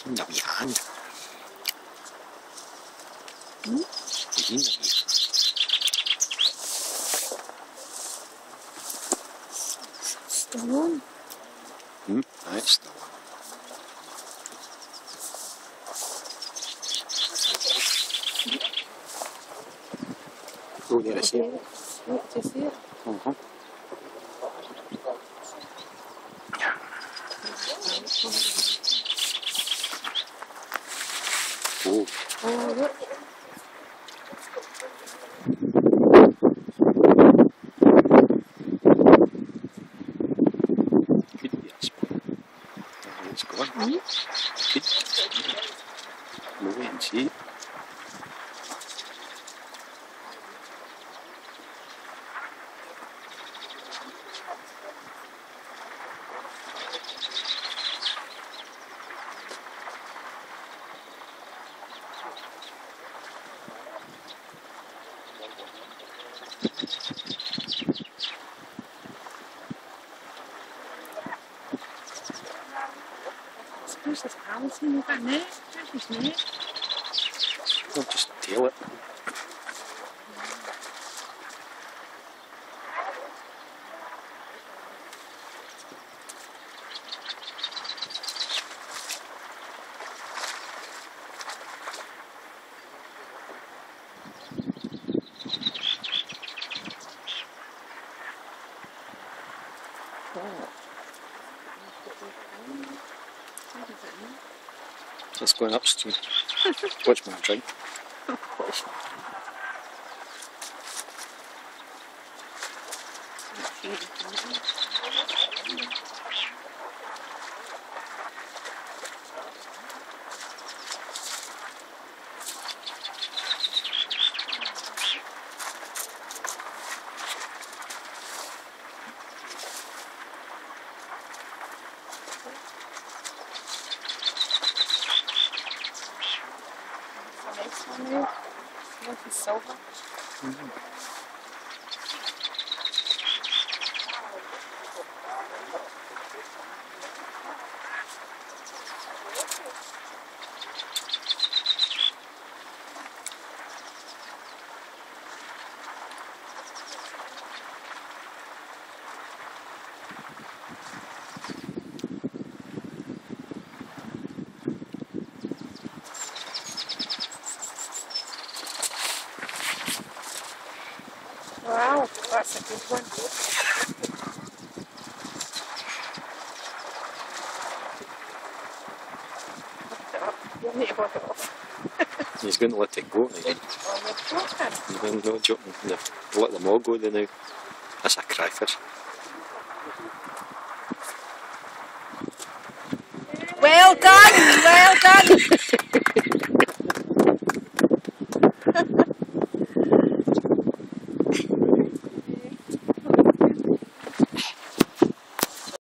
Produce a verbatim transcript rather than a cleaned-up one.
In the wee hand. Hmm? He's in the wee hand. Still on. Hmm? Aye, it's still on. Oh, there I see it. Oh, do you see it? Uh-huh. Oh. Oh, look. Could be a spot. Oh, it's gone. Hmm? Could. We'll wait and see. Where's this Alison? You've got net? Where's his net? I'll just tail it. Oh. It's going upstream. Watch my drink. Nice one there. Look, it's silver. Mm-hmm. Wow, that's a good one. Lift it up. You'll need to hold it off. He's going to let it go again. Oh, we're joking. I'm not joking. They've let them all go there now. That's a cryfish. Well done! Well done!